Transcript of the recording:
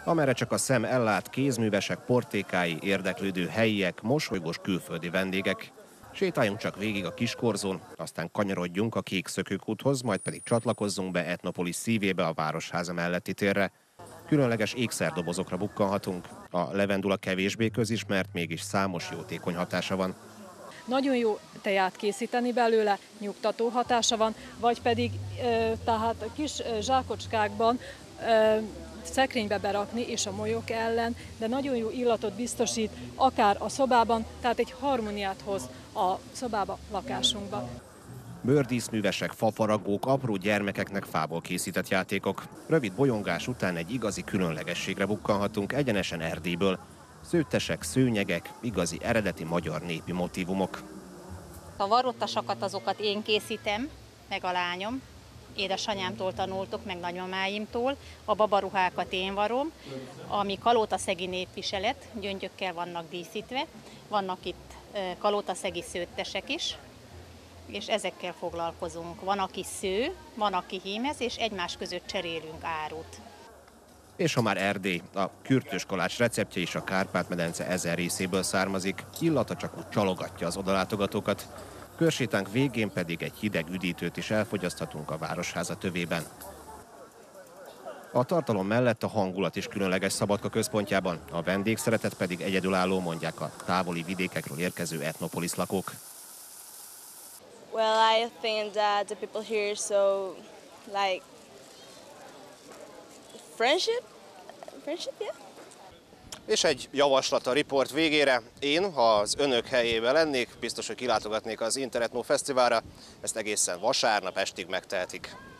Amerre csak a szem ellát, kézművesek, portékái, érdeklődő helyiek, mosolygós külföldi vendégek. Sétáljunk csak végig a Kiskorzón, aztán kanyarodjunk a Kék Szökőkúthoz, majd pedig csatlakozzunk be Etnopolis szívébe, a Városháza melletti térre. Különleges ékszerdobozokra bukkanhatunk. A levendula kevésbé közismert, mégis számos jótékony hatása van. Nagyon jó teját készíteni belőle, nyugtató hatása van, vagy pedig tehát kis zsákocskákban szekrénybe berakni és a molyok ellen, de nagyon jó illatot biztosít akár a szobában, tehát egy harmóniát hoz a szobába, lakásunkba. Bőrdíszművesek, fafaragók, apró gyermekeknek fából készített játékok. Rövid bolyongás után egy igazi különlegességre bukkanhatunk, egyenesen Erdélyből. Szőttesek, szőnyegek, igazi eredeti magyar népi motívumok. A varrottasakat azokat én készítem, meg a lányom. Édesanyámtól tanultuk, meg nagymamáimtól. A babaruhákat én varom, ami kalótaszegi népviselet, gyöngyökkel vannak díszítve. Vannak itt kalótaszegi szőttesek is, és ezekkel foglalkozunk. Van, aki sző, van, aki hímez, és egymás között cserélünk árut. És ha már Erdély, a kürtös kalács receptje is a Kárpát-medence ezer részéből származik, illata csak úgy csalogatja az odalátogatókat. Körsétánk végén pedig egy hideg üdítőt is elfogyaszthatunk a Városháza tövében. A tartalom mellett a hangulat is különleges Szabadka központjában, a vendégszeretet pedig egyedülálló, mondják a távoli vidékekről érkező Etnopolis lakók. Well, I think that the people here so like friendship, yeah. És egy javaslat a riport végére. Én, ha az önök helyében lennék, biztos, hogy kilátogatnék az Interetno Fesztiválra. Ezt egészen vasárnap estig megtehetik.